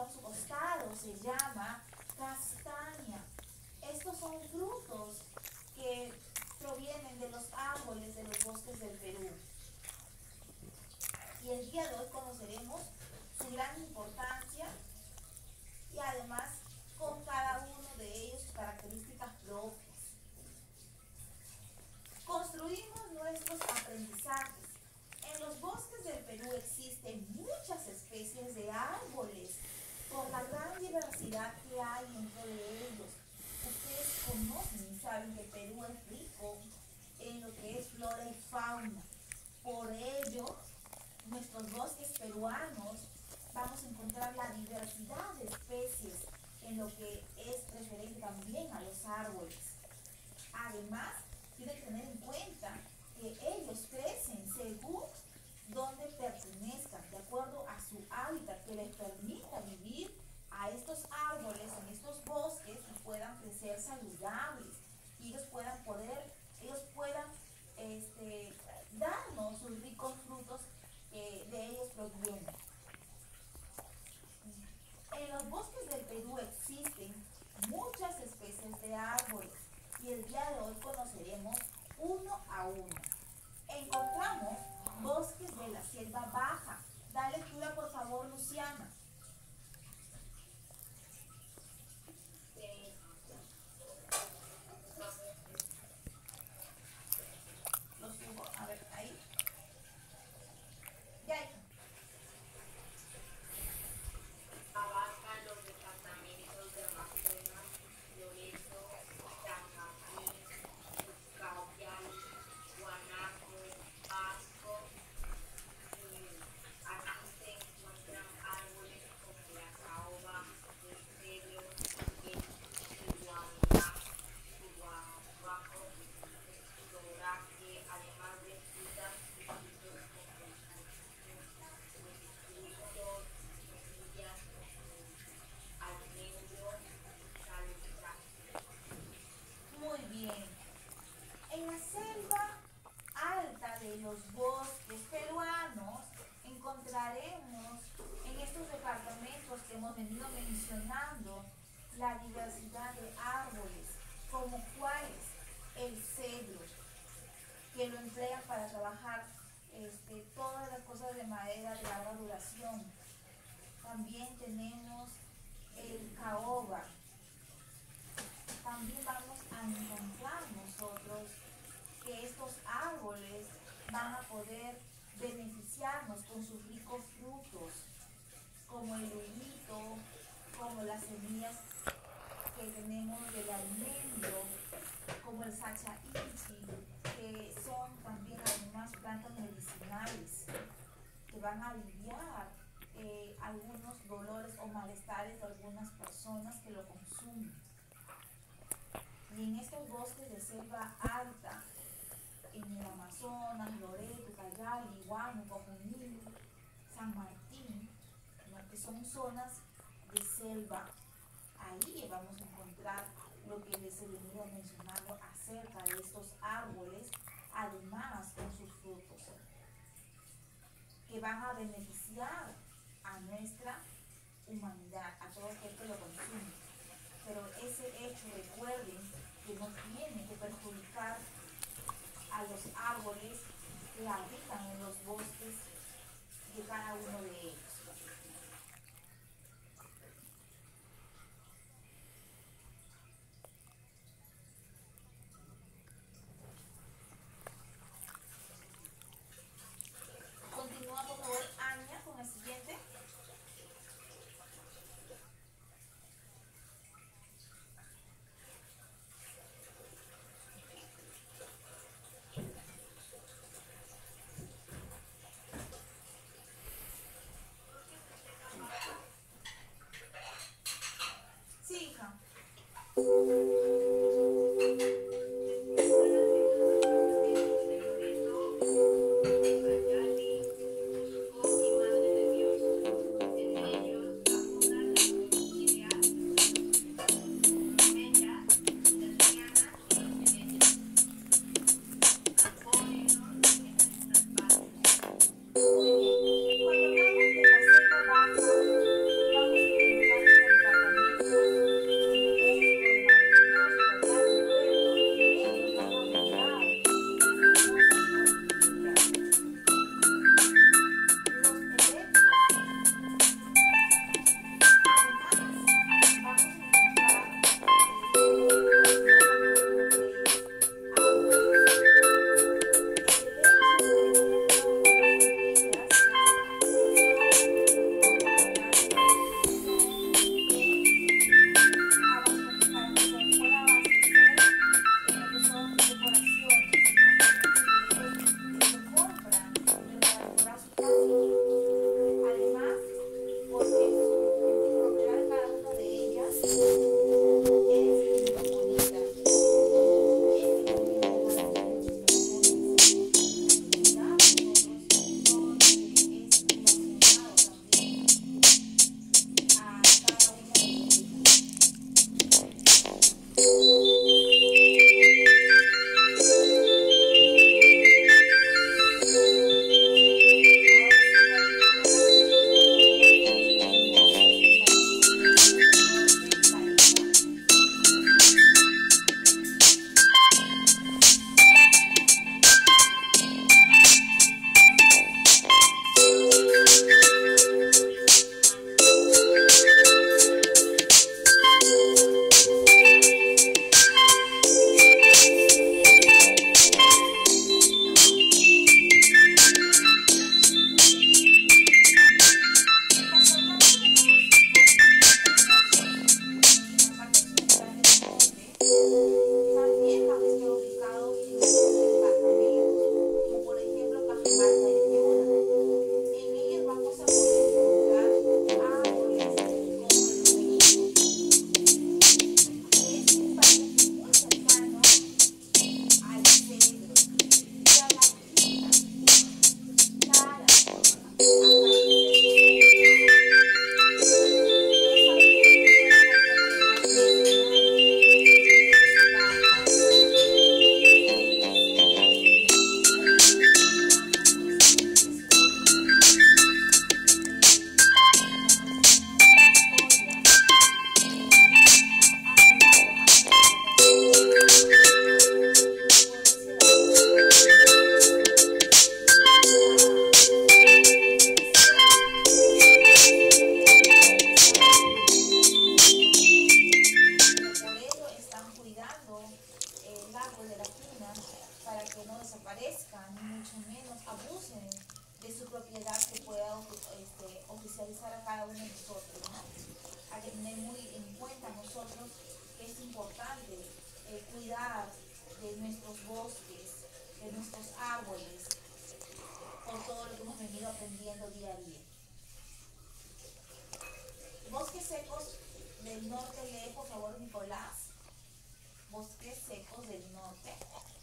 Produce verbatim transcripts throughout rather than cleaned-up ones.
a su costado se llama castaña. Estos son frutos que provienen de los árboles de los bosques del Perú. Y el día de hoy conoceremos su gran importancia y además con cada uno de ellos sus características propias. Construimos nuestros aprendizajes. En los bosques del Perú existen muchas especies de árboles por la gran diversidad que hay dentro de ellos. Ustedes conocen y saben que Perú es rico en lo que es flora y fauna. Por ello, nuestros bosques peruanos vamos a encontrar la diversidad de especies en lo que es referente también a los árboles. Además, tienen que tener en cuenta que ellos crecen según donde pertenezcan, de acuerdo a su hábitat que les permita vivir a estos árboles, en estos bosques, y puedan crecer saludables, y ellos puedan poder, ellos puedan este, darnos sus ricos frutos que de ellos provienen. En los bosques del Perú existen muchas especies de árboles y el día de hoy conoceremos uno a uno. Encontramos bosques de la selva baja. Da lectura por favor, Luciana. Lo subo, a ver, ahí. Ya, hija. Abarca los departamentos de Amazonas, Loreto, San Martín, Caucali, Guanaco, Pasco. Y aquí se encuentran árboles como la caoba, el cedro, el iguaná, iguabaco, el toraque, además de frutas y frutos como el frutos, semillas, almendro, salsa. Muy bien. En la selva alta de los bosques peruanos encontraremos en estos departamentos que hemos venido mencionando la diversidad de árboles, como cuáles el cedro, que lo emplean para trabajar este, todas las cosas de madera de larga duración. También tenemos el caoba. También vamos a encontrar nosotros que estos árboles van a poder beneficiarnos con sus ricos frutos, como el hilito, como las semillas que tenemos del almendro, como el sacha inchi, que son también además plantas medicinales que van a aliviar eh, algunos dolores o malestares de algunas personas que lo consumen. Y en estos bosques de selva alta, en el Amazonas, Loreto, Cayali, Huánuco, Junín, San Martín, ¿no?, que son zonas de selva, ahí vamos a encontrar lo que les he venido mencionando acerca de estos árboles, además con sus frutos, que van a beneficiar a nuestra humanidad, a todo aquel que lo consume. Pero ese hecho, recuerden, que no tiene que perjudicar a los árboles que habitan en los bosques de cada uno de ellos. Continúa por favor, Anya, con el siguiente. uno de nosotros, ¿no? Hay que tener muy en cuenta nosotros que es importante eh, cuidar de nuestros bosques, de nuestros árboles, por todo lo que hemos venido aprendiendo día a día. Bosques secos del norte, lee por favor Nicolás. Bosques secos del norte.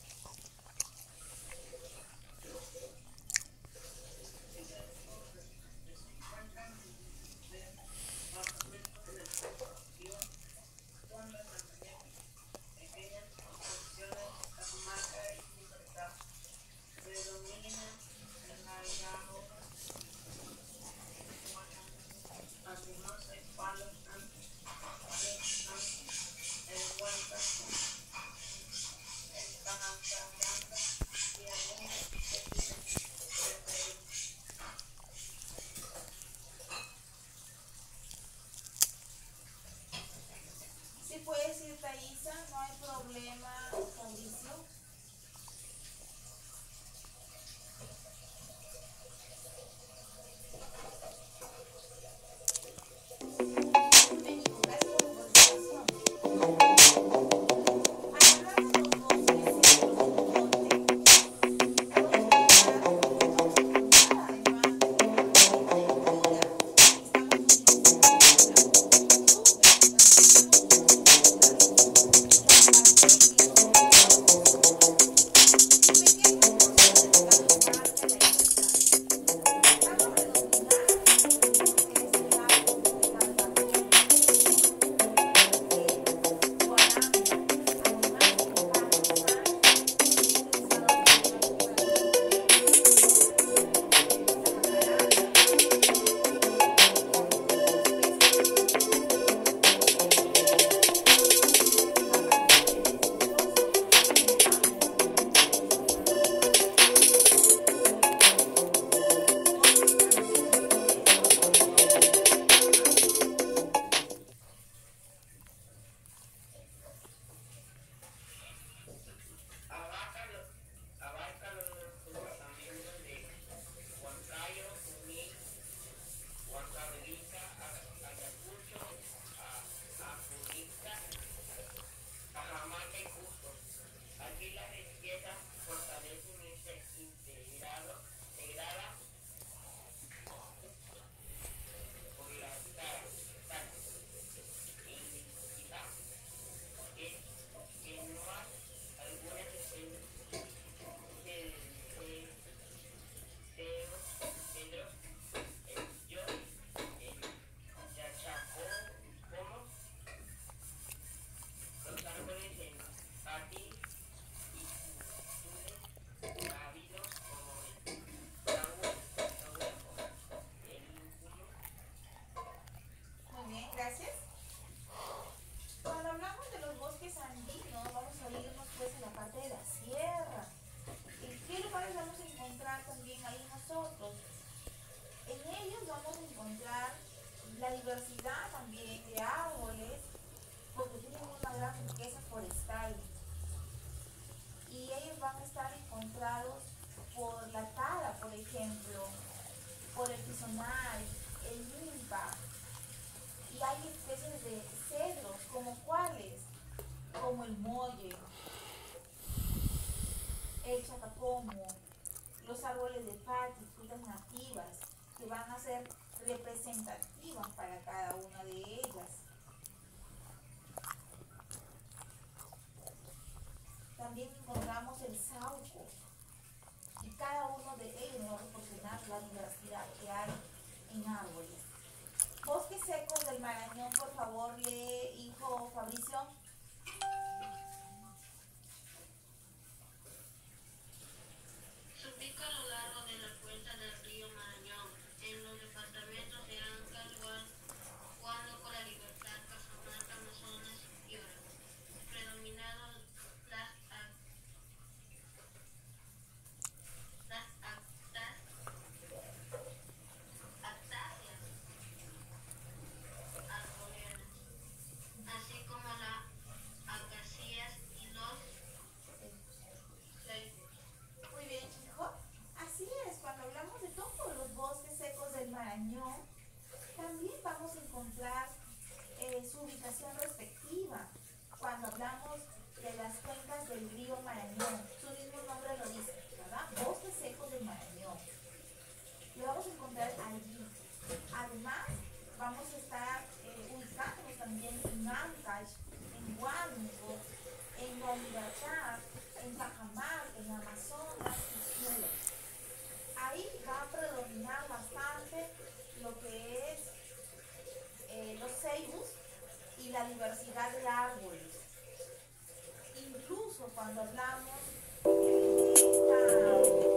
Si puedes ir, Thaisa, no hay problema, Mauricio. La diversidad también de árboles, porque tienen una gran riqueza forestal y ellos van a estar encontrados por la tala, por ejemplo, por el tizonal, el nimpa, y hay especies de cedros, como cuáles, como el molle, el chacapomo, los árboles de pati, frutas nativas, que van a ser representativas para cada una de ellas. También encontramos el sauco, y cada uno de ellos nos va a proporcionar la diversidad que hay en árboles. Bosques secos del Marañón, por favor, lee, hijo Fabricio. Se ubica a lo largo de la cuenca del río Marañón, en los departamentos de Anca, Huánuco, La Libertad, Cajamarca, Amazonas y Piura, predominando las, las actas, actáceas arboleanas, así como la hablamos de las cuencas del río Marañón. Su mismo nombre lo dice, ¿verdad? Bosques secos del Marañón. Lo vamos a encontrar allí. Además, vamos a estar eh, ubicándonos también en Ancash, en Huánuco, en Guadalajara, en Cajamarca, en Amazonas y Sula. Ahí va a predominar bastante lo que es eh, los ceibos y la diversidad de árboles. Incluso cuando hablamos de esta